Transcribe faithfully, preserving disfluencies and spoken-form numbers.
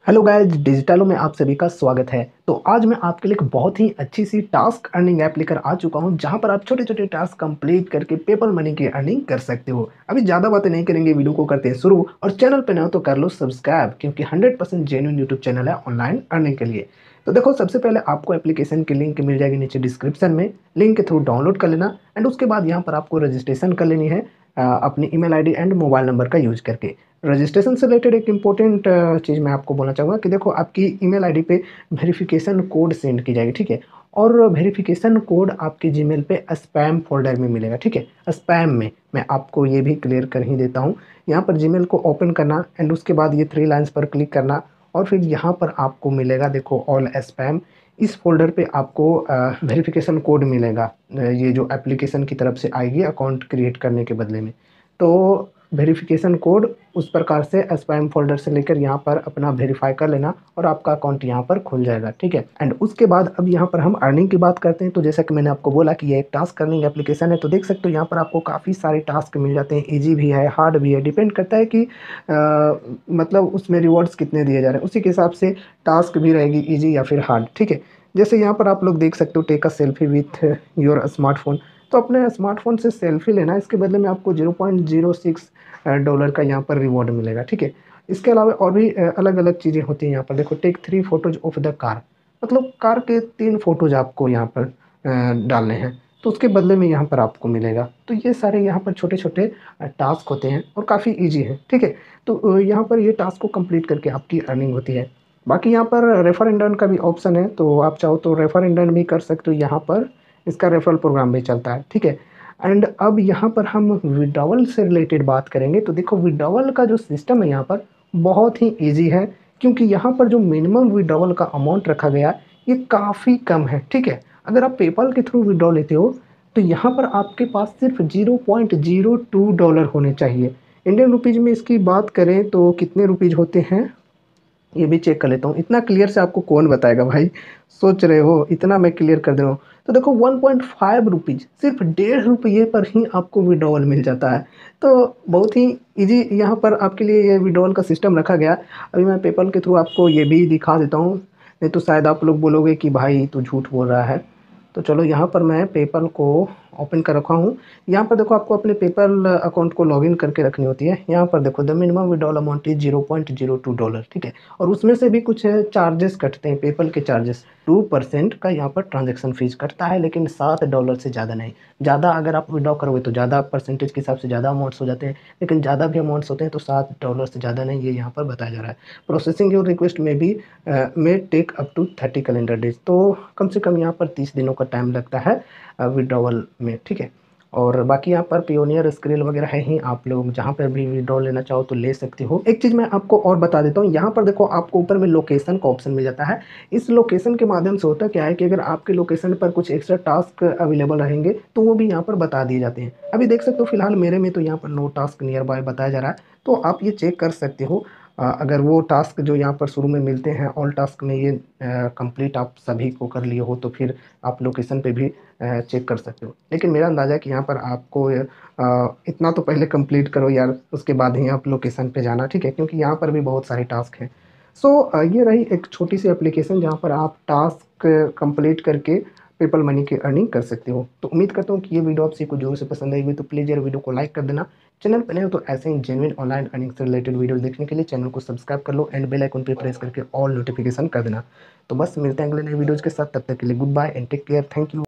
Hello guys, डिजिटलो में आप सभी का स्वागत है। तो आज मैं आपके लिए एक बहुत ही अच्छी सी टास्क अर्निंग ऐप लेकर आ चुका हूं, जहां पर आप छोटे-छोटे टास्क कंप्लीट करके पेपल मनी की अर्निंग कर सकते हो। अभी ज़्यादा बातें नहीं करेंगे, वीडियो को करते हैं शुरू। और चैनल पे नए हो तो कर लो सब्सक्राइब, क्योंकि hundred percent genuine YouTube channel है ऑनलाइन अर्निंग के लिए। तो देखो, सबसे पहले आपको एप्लीकेशन की लिंक मिल जाएगी नीचे डिस्क्रिप्शन में। लिंक के थ्रू डाउनलोड कर लेना एंड उसके बाद यहाँ पर आपको रजिस्ट्रेशन कर लेनी है अ, अपनी email ID and mobile number का यूज़ करके। रजिस्ट्रेशन से रिलेटेड एक इम्पोर्टेंट चीज़ मैं आपको बोलना चाहूँगा कि देखो, आपकी ईमेल आईडी पे वेरिफिकेशन कोड सेंड की जाएगी, ठीक है? और वेरिफिकेशन कोड आपके जीमेल पे स्पैम फ़ोल्डर में मिलेगा, ठीक है? स्पैम में, मैं आपको ये भी क्लियर कर ही देता हूँ। यहाँ पर जीमेल को ओपन करना एंड उसके बाद ये थ्री लाइन्स पर क्लिक करना और फिर यहाँ पर आपको मिलेगा, देखो, ऑल स्पैम। इस फ़ोल्डर पे आपको अ, वेरिफिकेशन कोड मिलेगा, अ, ये जो एप्लीकेशन की तरफ से आएगी अकाउंट क्रिएट करने के बदले में। तो वेरिफिकेशन कोड उस प्रकार से स्पैम फ़ोल्डर से लेकर यहाँ पर अपना वेरीफ़ाई कर लेना और आपका अकाउंट यहाँ पर खुल जाएगा, ठीक है? एंड उसके बाद अब यहाँ पर हम अर्निंग की बात करते हैं। तो जैसा कि मैंने आपको बोला कि ये एक टास्क अर्निंग एप्लीकेशन है, तो देख सकते हो यहाँ पर आपको काफ़ी सारे टास्क मिल जाते हैं। ईज़ी भी है, हार्ड भी है, डिपेंड करता है कि अ, मतलब उसमें रिवॉर्ड्स कितने दिए जा रहे हैं, उसी के हिसाब से टास्क भी रहेगी ईज़ी या फिर हार्ड, ठीक है? जैसे यहाँ पर आप लोग देख सकते हो, take a selfie with your smartphone. तो अपने स्मार्टफ़ोन से सेल्फी लेना है, इसके बदले में आपको zero point zero six uh, dollar का यहाँ पर रिवॉर्ड मिलेगा, ठीक है? इसके अलावा और भी अ, अलग-अलग चीज़ें होती हैं यहाँ पर। देखो, take three photos of the car, मतलब कार के तीन फ़ोटोज़ आपको यहाँ पर अ, डालने हैं, तो उसके बदले में यहाँ पर आपको मिलेगा। तो ये सारे यहाँ पर छोटे-छोटे अ, टास्क होते हैं और काफ़ी ईज़ी हैं, ठीक है? तो अ, यहाँ पर ये टास्क को कंप्लीट करके आपकी अर्निंग होती है। बाकी यहाँ पर रेफर एंड अर्न का भी ऑप्शन है, तो आप चाहो तो रेफर एंड अर्न भी कर सकते हो यहाँ पर। इसका रेफरल प्रोग्राम भी चलता है, ठीक है? एंड अब यहाँ पर हम विड्रॉवल से रिलेटेड बात करेंगे। तो देखो, विड्रॉवल का जो सिस्टम है यहाँ पर बहुत ही ईज़ी है, क्योंकि यहाँ पर जो मिनिमम विड्रॉवल का अमाउंट रखा गया है, ये काफ़ी कम है, ठीक है? अगर आप पेपल के थ्रू विड्रॉ लेते हो, तो यहाँ पर आपके पास सिर्फ zero point zero two dollar होने चाहिए। इंडियन रुपीज़ में इसकी बात करें तो कितने रुपीज़ होते हैं, ये भी चेक कर लेता हूँ। इतना क्लियर से आपको कौन बताएगा भाई? सोच रहे हो, इतना मैं क्लियर कर दे रहा हूँ। तो देखो, वन पॉइंट फ़ाइव रुपीज़, सिर्फ डेढ़ रुपये पर ही आपको विड्रॉवल मिल जाता है। तो बहुत ही ईज़ी यहाँ पर आपके लिए ये विड्रॉवल का सिस्टम रखा गया। अभी मैं पेपल के थ्रू आपको ये भी दिखा देता हूँ, नहीं तो शायद आप लोग बोलोगे कि भाई तू झूठ बोल रहा है। तो चलो, यहाँ पर मैं पेपल को ओपन कर रखा हूँ। यहाँ पर देखो, आपको अपने पेपल अकाउंट को लॉगिन करके रखनी होती है। यहाँ पर देखो, the minimum withdrawal amount is zero point zero two dollar, ठीक है? और उसमें से भी कुछ चार्जेस कटते हैं, पेपल के चार्जेस। टू परसेंट का यहाँ पर ट्रांज़ैक्शन फ़ीस कटता है, लेकिन सात डॉलर से ज़्यादा नहीं। ज़्यादा अगर आप विथड्रॉ करोगे तो ज़्यादा परसेंटेज के हिसाब से ज़्यादा अमाउंट्स हो जाते हैं, लेकिन ज़्यादा भी अमाउंट्स होते हैं तो सात डॉलर से ज़्यादा नहीं, ये यहाँ पर बताया जा रहा है। प्रोसेसिंग योर रिक्वेस्ट में भी अ, में take up to thirty calendar days, तो कम से कम यहाँ पर तीस दिनों का टाइम लगता है अ, विथड्रॉवल में, ठीक है? और बाकी यहाँ पर पियोनियर, स्क्रिल वगैरह है ही, आप लोग जहाँ पर भी विड्रॉ लेना चाहो तो ले सकते हो। एक चीज़ मैं आपको और बता देता हूँ, यहाँ पर देखो, आपको ऊपर में लोकेशन का ऑप्शन मिल जाता है। इस लोकेशन के माध्यम से होता क्या है कि अगर आपके लोकेशन पर कुछ एक्स्ट्रा टास्क अवेलेबल रहेंगे, तो वो भी यहाँ पर बता दिए जाते हैं। अभी देख सकते हो, फिलहाल मेरे में तो यहाँ पर नो टास्क नियर बाय बताया जा रहा है, तो आप ये चेक कर सकते हो। अ, अगर वो टास्क जो यहाँ पर शुरू में मिलते हैं, ऑल टास्क में ये कंप्लीट आप सभी को कर लिए हो, तो फिर आप लोकेशन पे भी अ, चेक कर सकते हो। लेकिन मेरा अंदाज़ा है कि यहाँ पर आपको अ, इतना तो पहले कंप्लीट करो यार, उसके बाद ही आप लोकेशन पे जाना, ठीक है? क्योंकि यहाँ पर भी बहुत सारे टास्क हैं। सो अ, ये रही एक छोटी सी एप्लीकेशन, जहाँ पर आप टास्क कंप्लीट करके पेपल मनी की अर्निंग कर सकते हो। तो उम्मीद करता हूँ कि ये वीडियो आपसे कुछ ज़रूर से पसंद आई होगी, तो प्लीज़ यार वीडियो को लाइक कर देना। चैनल पर नए हो तो ऐसे ही जेन्युइन ऑनलाइन अर्निंग से रिलेटेड वीडियो देखने के लिए चैनल को सब्सक्राइब कर लो एंड बेल आइकन पे प्रेस करके ऑल नोटिफिकेशन कर देना। तो बस मिलते हैं अगले नए वीडियोज़ के साथ, तब तक के लिए good bye and take care. Thank you.